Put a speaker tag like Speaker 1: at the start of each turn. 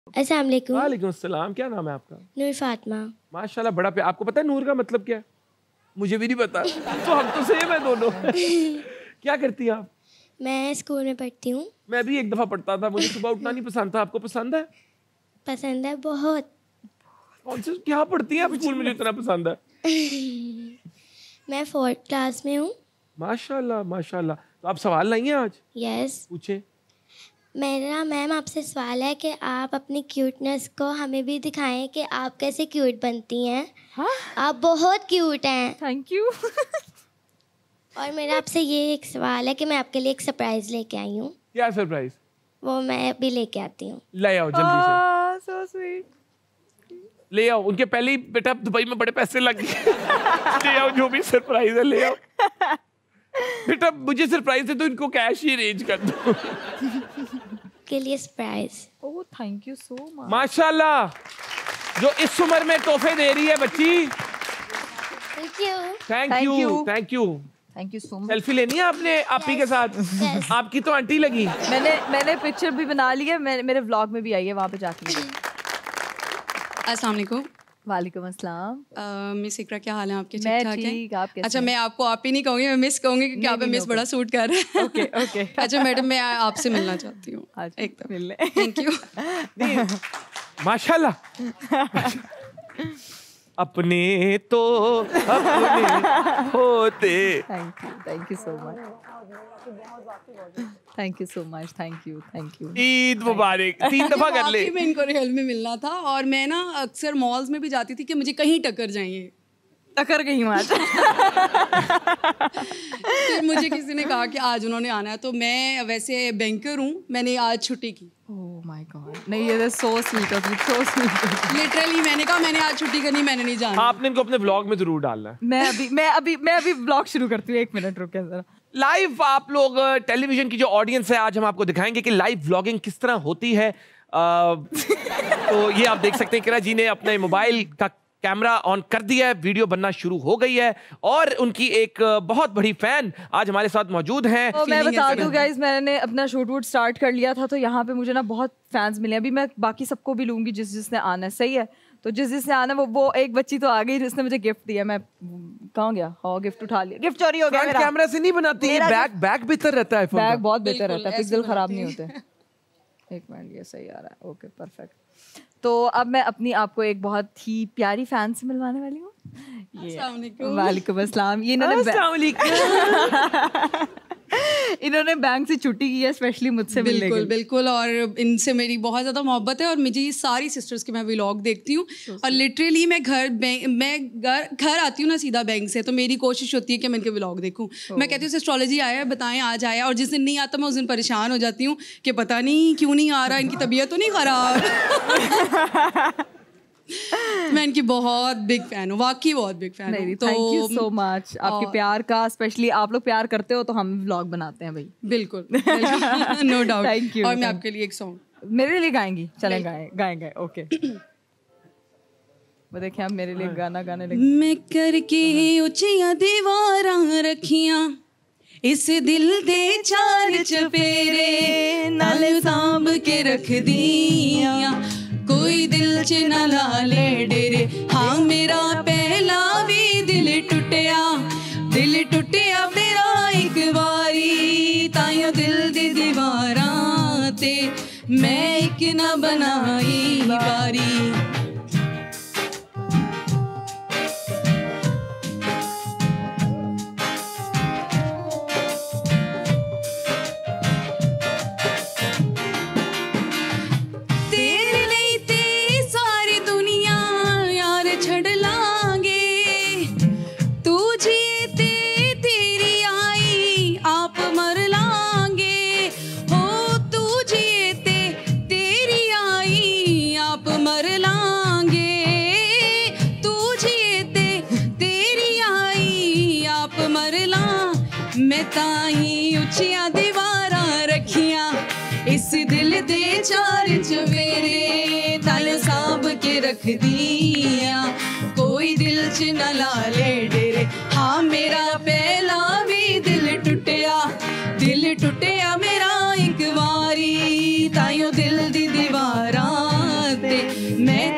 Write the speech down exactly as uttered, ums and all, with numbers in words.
Speaker 1: अस्सलाम वालेकुम।
Speaker 2: वालेकुम अस्सलाम। क्या नाम है आपका?
Speaker 1: नूर फातिमा।
Speaker 2: माशाल्लाह, बड़ा प्यार। आपको पता है नूर का मतलब क्या है? मुझे भी नहीं पता। तो हम तो सेम है दोनों। क्या करती हैं आप?
Speaker 1: मैं स्कूल में पढ़ती हूँ।
Speaker 2: मैं भी एक दफा पढ़ता था, मुझे सुबह उठना नहीं पसंद था। आपको पसंद है?
Speaker 1: पसंद है बहुत।
Speaker 2: कौन से क्या पढ़ती हैं आप स्कूल में जो इतना पसंद है?
Speaker 1: मैं फोर्थ क्लास में हूँ।
Speaker 2: माशाल्लाह माशाल्लाह। तो आप सवाल लाई हैं आज?
Speaker 1: यस।
Speaker 2: पूछे।
Speaker 1: मेरा मैम आपसे सवाल है कि आप अपनी क्यूटनेस को हमें भी दिखाएं कि आप कैसे क्यूट बनती हैं।
Speaker 3: हाँ?
Speaker 1: आप बहुत क्यूट हैं।
Speaker 3: Thank you.
Speaker 1: और मेरा आपसे ये एक सवाल है कि मैं आपके लिए एक सरप्राइज लेके आई हूँ।
Speaker 2: क्या सरप्राइज?
Speaker 1: वो मैं भी लेके आती हूँ।
Speaker 2: ले आओ जल्दी से।
Speaker 3: So sweet.
Speaker 2: ले आओ। उनके पहले ही बेटा दुबई में बड़े पैसे लग गए। ले आओ जो भी सरप्राइज है ले आओ। बेटा मुझे सरप्राइज है तो इनको कैश ही अरेंज कर दो।
Speaker 1: के लिए surprise.
Speaker 3: Oh thank you so much.
Speaker 2: माशाल्लाह, जो इस उम्र में तोहफे दे रही है बच्ची।
Speaker 1: Thank you.
Speaker 2: Thank
Speaker 3: Thank
Speaker 2: you
Speaker 3: you.
Speaker 2: Thank you.
Speaker 3: Thank you so much.
Speaker 2: Selfie लेनी है आपने आप ही के साथ?
Speaker 1: Yes.
Speaker 2: आपकी तो आंटी लगी।
Speaker 3: मैंने मैंने पिक्चर भी बना ली है, मैं, मेरे व्लॉग में भी आई है, वहाँ पे जाके।
Speaker 4: अस्सलाम वालेकुम।
Speaker 3: वालेकुम अस्सलाम।
Speaker 4: मिस इकरा, क्या हाल है आपके?
Speaker 3: मैं
Speaker 4: ठीक ठाक हैं?
Speaker 3: ठीक, आप कैसे
Speaker 4: अच्छा,
Speaker 3: हैं?
Speaker 4: मैं आपको आप ही नहीं कहूँगी, मैं मिस कहूँगी क्योंकि आप पे मिस बड़ा सूट कर रहा है।
Speaker 3: Okay okay.
Speaker 4: अच्छा मैडम, मैं आपसे मिलना चाहती हूँ
Speaker 3: एकदम मिलने।
Speaker 4: Thank you.
Speaker 2: माशाल्लाह। अपने तो अपने होते।
Speaker 3: Thank you thank you so much. Thank you so much. Thank you thank you.
Speaker 2: Eid मुबारक। तीन दफा कर ले।
Speaker 4: वाकई में इनको रियल में मिलना था और मैं ना अक्सर मॉल्स में भी जाती थी कि मुझे कहीं टक्कर जाएंगे।
Speaker 3: टक्कर गई हूँ आज।
Speaker 4: फिर मुझे किसी ने कहा कि आज उन्होंने आना है, तो मैं वैसे बैंकर हूँ, मैंने आज छुट्टी की।
Speaker 3: Oh my god. नहीं ये so sweet of you, so sweet.
Speaker 4: Literally मैंने कहा मैंने आज छुट्टी करनी, मैंने नहीं जाना।
Speaker 2: आपने इनको अपने व्लॉग में जरूर डालना है।
Speaker 3: मैं अभी मैं अभी मैं अभी व्लॉग शुरू करती हूँ, एक मिनट रुके जरा।
Speaker 2: लाइव आप लोग टेलीविजन की जो ऑडियंस है, आज हम आपको दिखाएंगे कि लाइव व्लॉगिंग किस तरह होती है। आ, तो ये आप देख सकते हैं किरा जी ने अपने मोबाइल का कैमरा ऑन कर दिया है, वीडियो बनना शुरू हो गई है और उनकी एक बहुत बड़ी फैन आज हमारे साथ मौजूद हैं।
Speaker 3: तो मैं बता दूं गाइस, मैंने अपना शूट वूट स्टार्ट कर लिया था, तो यहाँ पे मुझे ना बहुत फैंस मिले। अभी मैं बाकी सबको भी लूंगी जिस जिसने आना है, सही है? तो जिस जिसने आना वो वो एक बच्ची तो आ गई जिसने मुझे गिफ्ट दिया। मैं कहाँ गया? हाँ गिफ्ट उठा लिया, गिफ्ट चोरी हो गया मेरा।
Speaker 2: कैमरा से नहीं बनाती है, बैग बैग बेहतर रहता है।
Speaker 3: बैग बहुत बेहतर रहता है, पिक्सल खराब नहीं होते। एक मिनट, ये सही आ रहा है। Okay perfect. तो अब मैं अपनी आपको एक बहुत ही प्यारी फैन से मिलवाने वाली हूँ। वालेकुम अस्सलाम। ये इन्होंने इन्होंने बैंक से छुट्टी की है स्पेशली मुझसे मिलने के लिए।
Speaker 4: बिल्कुल बिल्कुल, और इनसे मेरी बहुत ज़्यादा मोहब्बत है और मुझे ये सारी सिस्टर्स के मैं व्लॉग देखती हूँ और लिटरली मैं घर मैं घर घर आती हूँ ना सीधा बैंक से, तो मेरी कोशिश होती है कि मैं इनके व्लॉग देखूँ। मैं कहती हूँ एस्ट्रोलॉजी आया है, बताएं आज आया, और जिस दिन नहीं आता मैं उस दिन परेशान हो जाती हूँ कि पता नहीं क्यों नहीं आ रहा, इनकी तबीयत तो नहीं ख़राब। मैं इनकी बहुत बिग फैन हूँ, वाकई बहुत बिग फैन हूँ।
Speaker 3: तो थैंक यू सो मच आपके प्यार का, स्पेशली आप लोग प्यार करते हो तो हम व्लॉग बनाते हैं भाई।
Speaker 4: बिल्कुल नो डाउट।
Speaker 3: Thank you.
Speaker 4: और मैं आपके लिए एक सॉन्ग
Speaker 3: मेरे लिए गाएंगी? चलें गाएं गाएं गाएं ओके। वो देखिए आप मेरे लिए गाना गाने लगे।
Speaker 4: मैं करके ऊंचियां दीवारां रखियां, इस दिल दे चार चपेरे नाल सांभ के रख दियां, कोई दिल च ना ला ले डेरे। हाँ मेरा पहला भी दिल टुटिया, दिल टुटिया मेरा एक बारी, ताइयों दिल दी दीवारां ते मैं एक ना बनाई बारी। ताई उचिया दीवारां रखियां, इस दिल दे चार चवेरे तल सांभ के रख दिया, कोई दिल च न ला ले डेरे। हाँ मेरा पहला भी दिल टुटिया, दिल टुटिया मेरा एक बारी, ताइयों दिल दी दीवारां मैं